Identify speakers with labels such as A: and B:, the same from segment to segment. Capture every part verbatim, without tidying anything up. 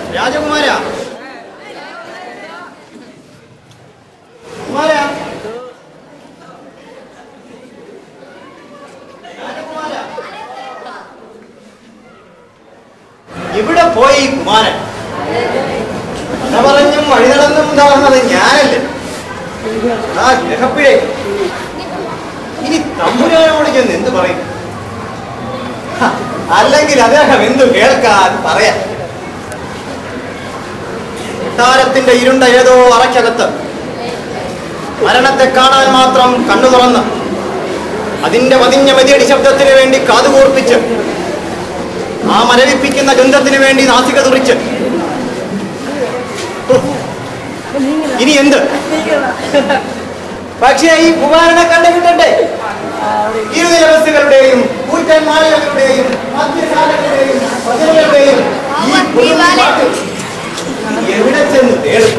A: രാജകുമാര കുമാര ഇവിടെ പോയി കുമാരൻ കഥ പറഞ്ഞും വഴി നടന്നും ഉണ്ടാകുന്നത് ഞാനല്ലേ ആ ഗ്രഹപ്പിഴേ ഇനി തമ്പുരാനോട് ചെന്ന് എന്ത് പറയും അല്ലെങ്കിൽ അദ്ദേഹം എന്തു കേൾക്കാൻ പറയാം കൊട്ടാരത്തിന്റെ ഇരുണ്ട ഏതോ അറയ്ക്കകത്ത് മരണത്തെ കാണാൻ മാത്രം കണ്ണു തുറന്ന് അതിന്റെ വതിഞ്ഞ മെതിയടി ശബ്ദത്തിന് വേണ്ടി കാതുകൂർപ്പിച്ച് ആ മരവിപ്പിക്കുന്ന ഗന്ധത്തിന് വേണ്ടി നാസിക തുറിച്ച് ഇനി എന്ത് പക്ഷേ ഈ കുമാരനെ കണ്ടുകിട്ടണ്ടേ ഇരുനില ബസ്സുകളുടെയും കൂറ്റന്മാലകളുടെയും മദ്യശാലകളുടെയും ഭജനകളുടെയും എവിടെ ചെന്ന് തേടും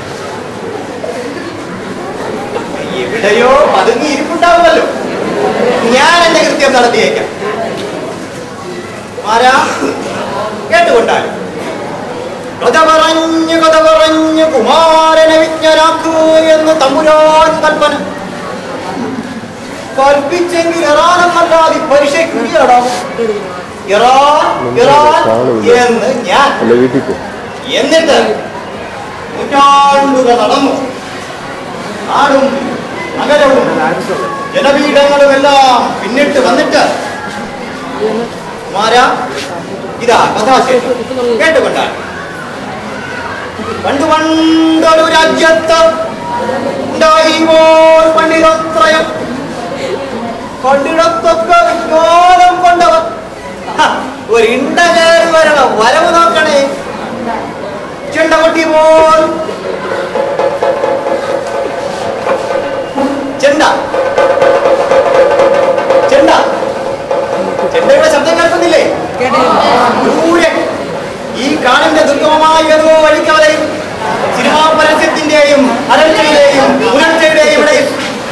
A: എവിടെയോ പതുങ്ങി ഇരിപ്പുണ്ടാവുമല്ലോ ഞാൻ എന്റെ കൃത്യം നടത്തിയേക്കാം ആരാ കേട്ടുകൊണ്ടാലും കഥ പറഞ്ഞു കഥ പറഞ്ഞു കുമാരനെ വിജ്ഞനാക്കൂ എന്ന് തമ്പുരാൻ കൽപ്പന കൽപ്പിച്ചെങ്കിൽ ഇറാനല്ലാതെ പരീക്ഷയ്ക്കുരിയാടാവും ഇറാൻ ഇറാൻ എന്ന് ഞാൻ എന്നിട്ട് നൂറ്റാണ്ടുകൾ നടന്നു നാടും നഗരവും ജനപീഠങ്ങളും എല്ലാം പിന്നിട്ട് വന്നിട്ട് കുമാര ഇതാ കഥാശേഷം കേട്ടുകൊണ്ടാണ് പണ്ട് പണ്ടൊരു രാജ്യത്ത് ഉണ്ടായിപ്പോൾ പണ്ഡിതത്രയം പണ്ഡിതത്തൊക്കെ വിജ്ഞാനം കൊണ്ടവർ ഒരിണ്ട കയറി വരണം വരവ് നോക്കണേ ചെണ്ട കൊട്ടി പോൽ ചെണ്ട ചെണ്ട ചെണ്ടയുടെ ശബ്ദം കേൾക്കുന്നില്ലേ ദൂരെ ഈ കാടിന്റെ ദുർഗമമായ ഏതോ വഴിക്കവരെയും സിനിമാ പരസ്യത്തിന്റെയും അരൾച്ചയുടെയും ഉണർച്ചയുടെയും ഇടയിൽ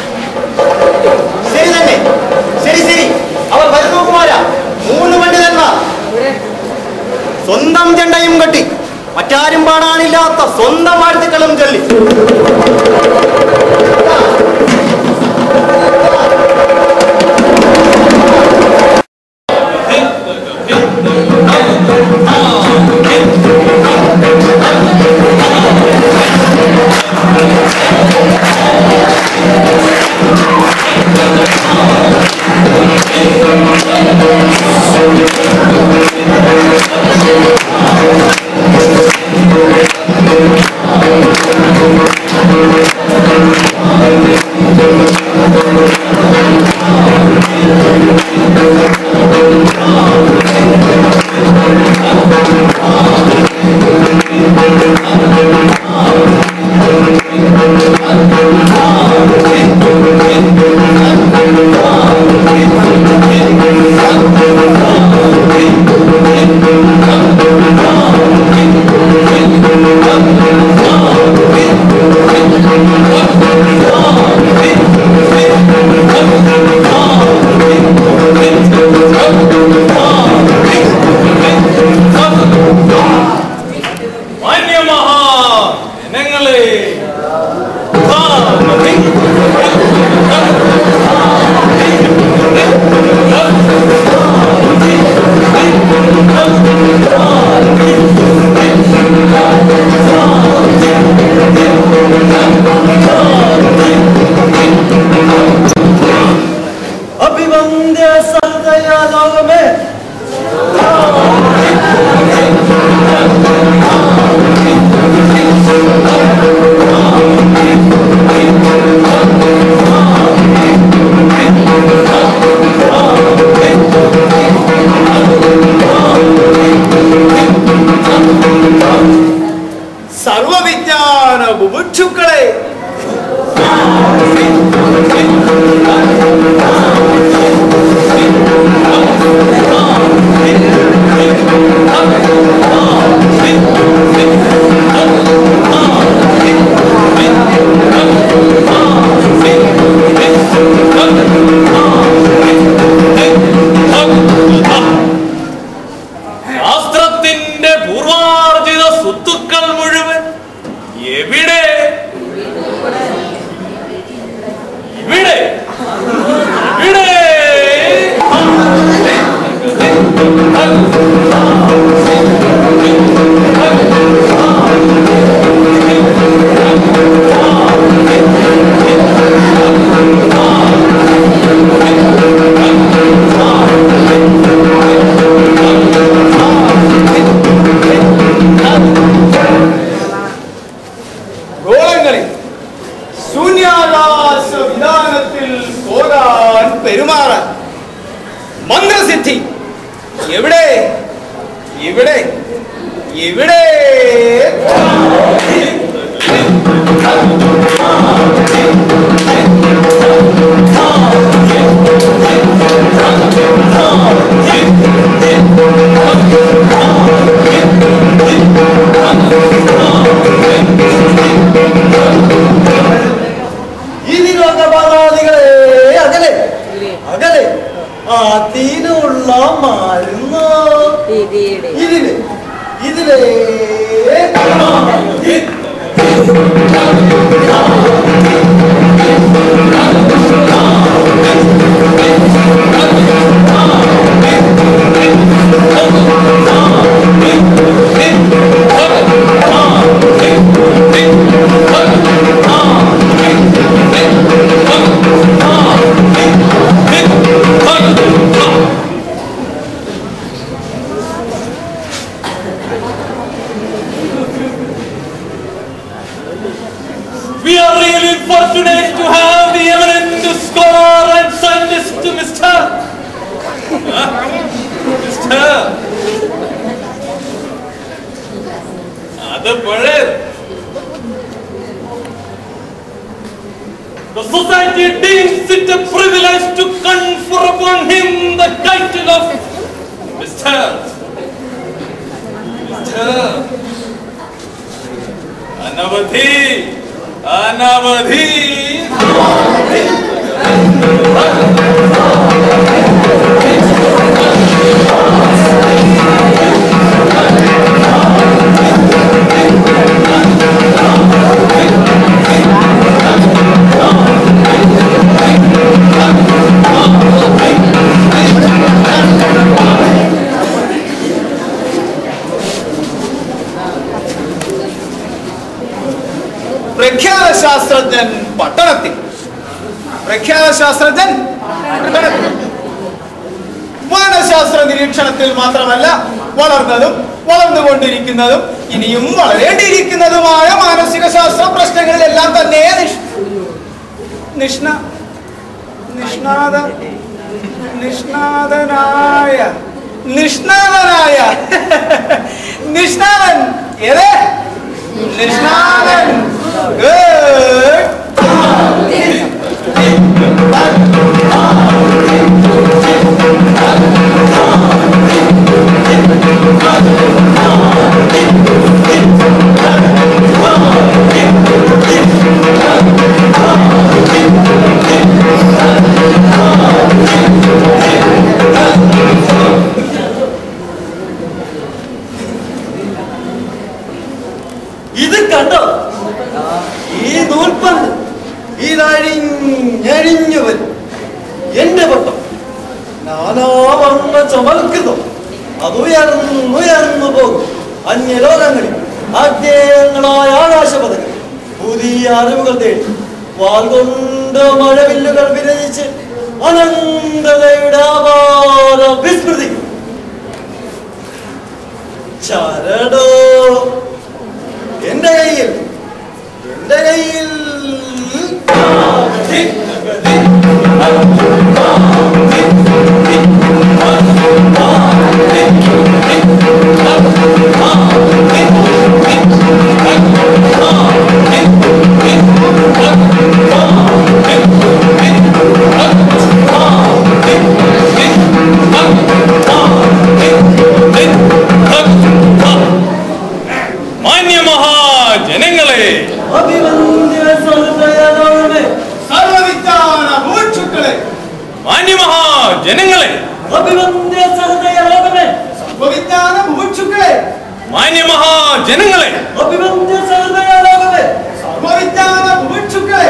A: ശരി തന്നെ ശരി ശരി അവർ വരുന്നു കുമാര മൂന്ന് പണ്ഡിതന്മാർ സ്വന്തം ചെണ്ടയും കെട്ടി മറ്റാരും പാടാനില്ലാത്ത സ്വന്തം വാഴ്ത്തുക്കളും ചൊല്ലി
B: Thank you. മന്ത്രസിദ്ധി എവിടെ? ഇവിടെ ഇവിടെ
C: ഇതിനോകപാതാദികളെ അകലെ അകലെ അതിനുള്ള മരുന്ന് ഇതില് ഇതിലേ
D: We are really fortunate to have the eminent scholar and scientist, Mister Huh? Mister That's better. The society deems it a privilege to confer upon him the title of Mister Mister Anavadhi. Anavadhi.
B: പ്രഖ്യാത ശാസ്ത്രജ്ഞൻ പട്ടണത്തിൽ. പ്രഖ്യാത ശാസ്ത്രജ്ഞൻ വനശാസ്ത്ര നിരീക്ഷണത്തിൽ മാത്രമല്ല വളർന്നതും വളർന്നുകൊണ്ടിരിക്കുന്നതും ഇനിയും വളരേണ്ടിയിരിക്കുന്നതുമായ മാനസിക ശാസ്ത്ര പ്രശ്നങ്ങളിലെല്ലാം തന്നെ നിഷ്ണ നിഷ്ണാത നിഷ്ണാതനായ നിഷ്ണാതനായ നിഷ്ണാതൻ ഏതേ നിഷ്ണാതൻ.
C: ഇത് കണ്ടോ? ഈ നൂൽപ്പന്ത് ഇതഴിഞ്ഞഴിഞ്ഞു വരും. എന്റെ പട്ടം നാനാവർണ്ണ ചമൽക്കുന്നു. അതുയർന്നുയർന്നു പോകും അന്യലോകങ്ങളിൽ. അജ്ഞേയങ്ങളായ ആകാശപഥങ്ങൾ പുതിയ അറിവുകൾ തേടി വാൽ കൊണ്ട് മഴവില്ലുകൾ വിരചിച്ച് അനന്തതയുടെ ആവാരം വിസ്മൃതിക്കും. ചരടോ എന്റെ കയ്യിൽ എന്റെ കയ്യിൽ
D: മാന്യമഹാജനങ്ങളെ,
B: സർവവിജ്ഞാന ഭൂക്ഷുക്കളെ,
D: മാന്യമഹാജനങ്ങളെ,
B: സർവവിജ്ഞാന ഭൂക്ഷുക്കളെ,
D: മാന്യമഹാജനങ്ങളെ,
B: സർവവിജ്ഞാന ഭൂക്ഷുക്കളെ.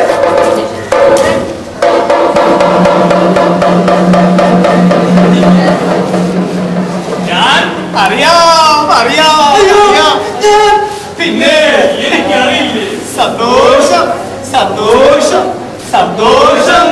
B: ഞാൻ അറിയാം അറിയാം അറിയാം. പിന്നെ എനിക്കറിയില്ലേ. സന്തോഷം സന്തോഷം സന്തോഷം.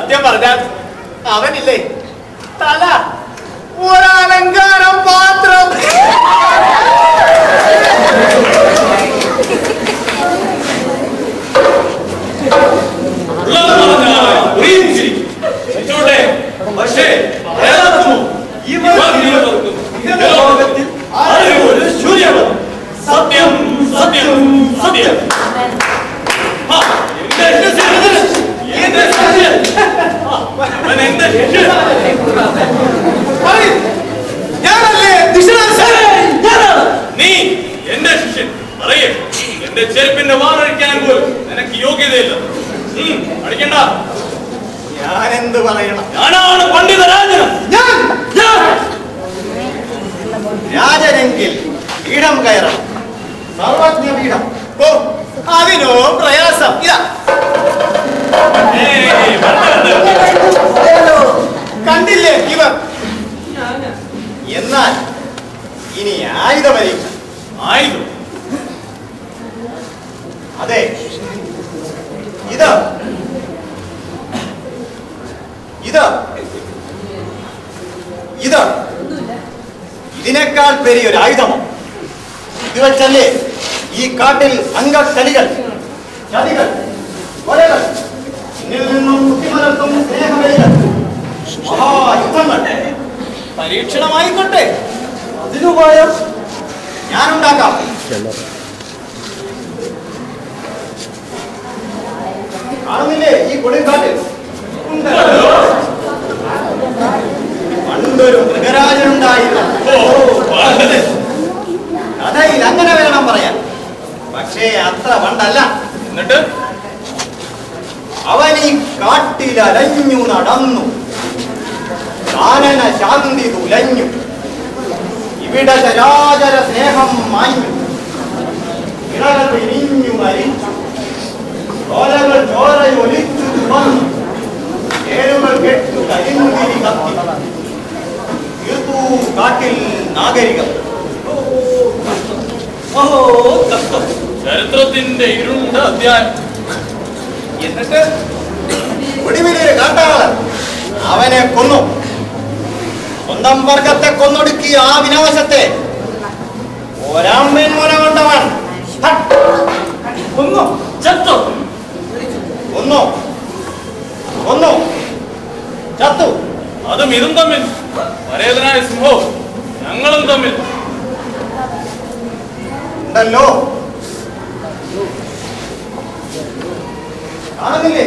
B: സത്യം പറഞ്ഞാൽ അവനില്ലേ തല ഒരലങ്കാരം മാത്രം.
D: പക്ഷേ സത്യം സത്യം സത്യം
B: ഞാനല്ലേ
D: നീ എന്റെ ശിഷ്യൻ പറയേ. എന്റെ ചെരുപ്പിന്റെ വാറഴിക്കാൻ പോലും നിനക്ക് യോഗ്യതയില്ല. അടിക്കണ്ട.
A: ഞാൻ എന്ത് പറയണം?
D: ഞാനാണ് പണ്ഡിത രാജൻ.
B: ഞാൻ
A: രാജനെങ്കിൽ പീഠം കയറണം. സർവജ്ഞ പീഠം.
B: ഓ അതിനോ പ്രയാസം. ഇതാ കണ്ടില്ലേ ഇവർ.
A: എന്നാൽ ഇനി ആയുധ പരീക്ഷ.
D: ആയുധം?
A: അതെ, ഇത് ഇത് ഇത് ഇതിനേക്കാൾ പെരിയൊരു ആയുധമോ? ഇത് വെച്ചല്ലേ ഈ കാട്ടിൽ അംഗക്കലികൾ, ചതികൾ, കൊലകൾ, എന്നിൽ നിന്നും കുത്തിമലർത്തും സ്നേഹബലികൾ, മഹായുദ്ധങ്ങൾ.
B: പരീക്ഷണമായിക്കോട്ടെ.
C: അതിനുപായം
A: ഞാനുണ്ടാക്കാം. കാണുന്നില്ലേ ഈ കൊടുങ്കാട്ടിൽ? പണ്ടൊരു മൃഗരാജനുണ്ടായിരുന്നു. കഥയിൽ അങ്ങനെ വേണം പറയാൻ. പക്ഷേ അത്ര പണ്ടല്ല.
D: എന്നിട്ട്
A: അവൻ ഈ കാട്ടിലലഞ്ഞു നടന്നു. കാനന ശാന്തി തുലഞ്ഞു. ഇവിടെ ചരാചര സ്നേഹം മാഞ്ഞു. ഇടകൾ പിരിഞ്ഞു മരിച്ചു. ചോലകൾ ചോരയൊലിച്ചു തുറന്നു. ഏഴുകൾ കെട്ടു കരിന്തിരി കത്തി. തീർത്തു കാട്ടിൽ നാഗരികം.
C: ഓഹോ കഷ്ടം.
D: ചരിത്രത്തിന്റെ ഇരുണ്ട അധ്യായം.
B: എന്നിട്ട്
A: ഒടുവിലൊരു കാട്ടാളൻ അവനെ കൊന്നു. സ്വന്തം വർഗത്തെ കൊന്നൊടുക്കിയ ആ വിനാശത്തെ ഒരാമ്പൻ മുന കൊണ്ടവൻ
B: ഒന്നോ
C: ചത്തു.
A: കൊന്നു കൊന്നു ചത്തു.
D: അതും ഇതും തമ്മിൽ പരേതനായ സിംഹവും ഞങ്ങളും തമ്മിൽ
A: ഉണ്ടല്ലോ. കാണുന്നില്ലേ?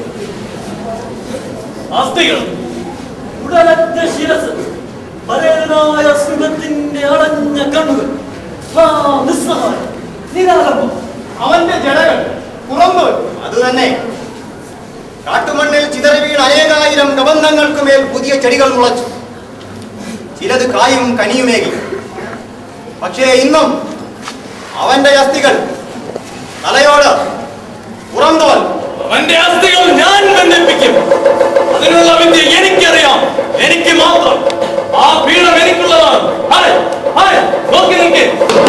D: അസ്ഥികൾ.
C: ഉടലറ്റ ശിരസ്, പരേതനായ സിംഹത്തിന്റെ അടഞ്ഞ കണ്ണുകൾ, നിസ്സഹായം, നിരാലംബം.
B: അവന്റെ ജടകൾ പുറന്നു.
A: അത് തന്നെ. കാട്ടുമണ്ണിൽ ചിതറി വീണ അനേകായിരം കബന്ധങ്ങൾക്ക് മേൽ പുതിയ ചെടികൾ മുളച്ചു. ചിലത് കായും കനിയുമേകി. പക്ഷേ ഇന്നും അവന്റെ അസ്ഥികൾ തലയോട് പുറന്തോൽ.
D: അവന്റെ അസ്ഥികൾ ഞാൻ ബന്ധിപ്പിക്കും. അതിനുള്ള വിദ്യ എനിക്കറിയാം. എനിക്ക് മാത്രം. ആ പീഠം എനിക്കുള്ളതാണ്. ഹായ് ഹായ് നോക്കി നിൽക്കേ.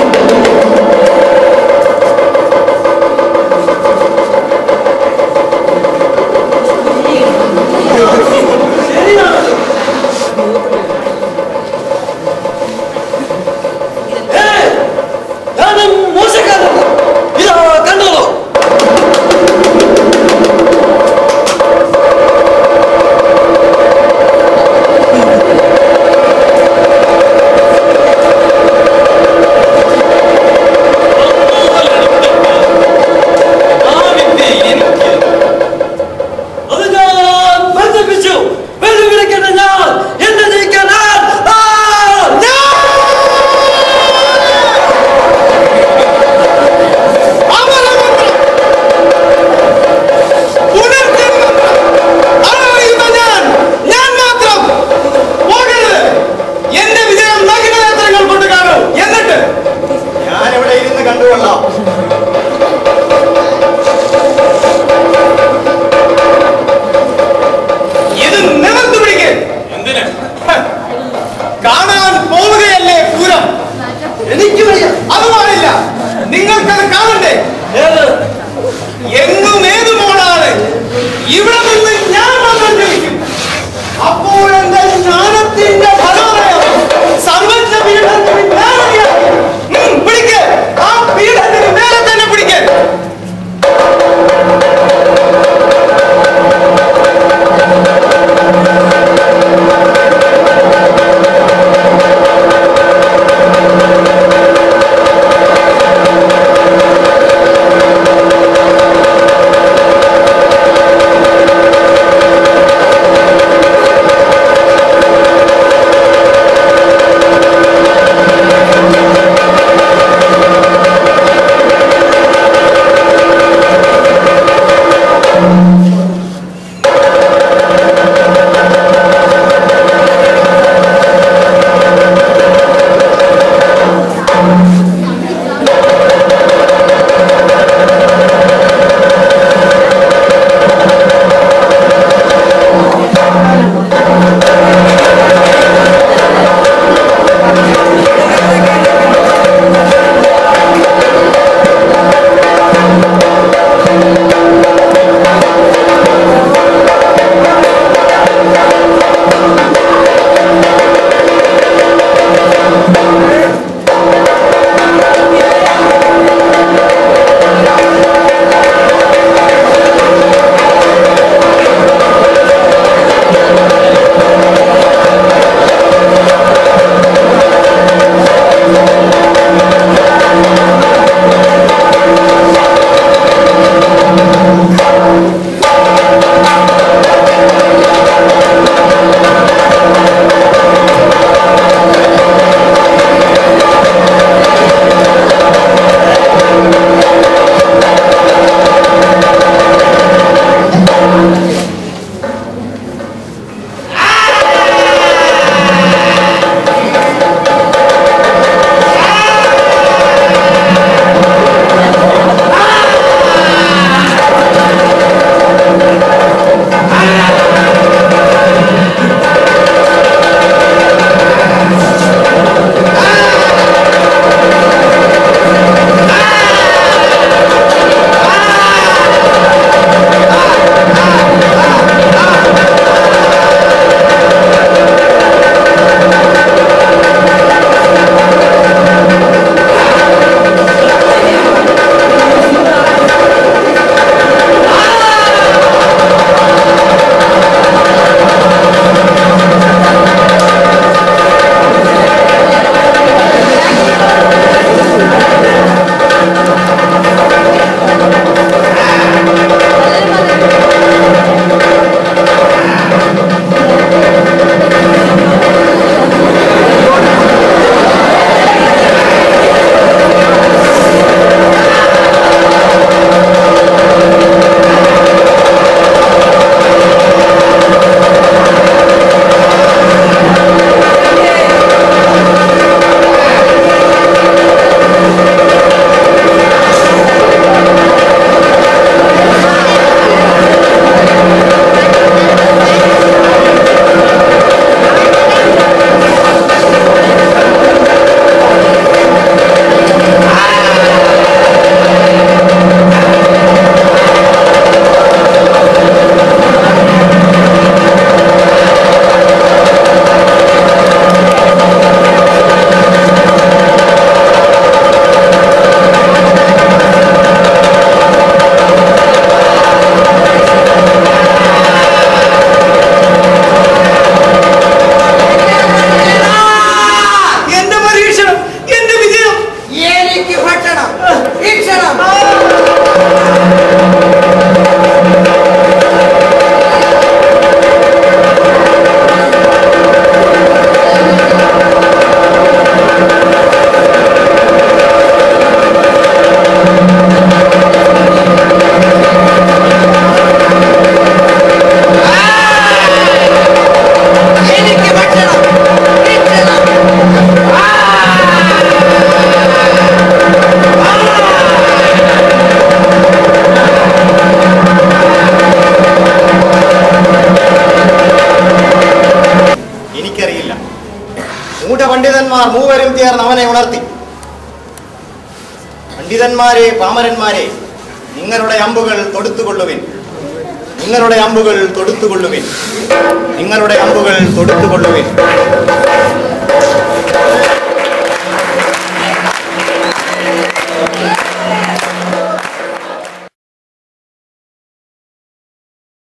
C: മോശക്കാരല്ല. ഇതാ കണ്ടോളൂ.
A: പണ്ഡിതന്മാർ മൂവരും ചേർന്ന് അവനെ ഉണർത്തി. പണ്ഡിതന്മാരെ, പാമരന്മാരെ, നിങ്ങളുടെ അമ്പുകൾ തൊടുത്തുകൊള്ളുവിൻ, നിങ്ങളുടെ അമ്പുകൾ തൊടുത്തുകൊള്ളുവിൻ, നിങ്ങളുടെ അമ്പുകൾ തൊടുത്തുകൊള്ളുവിൻ.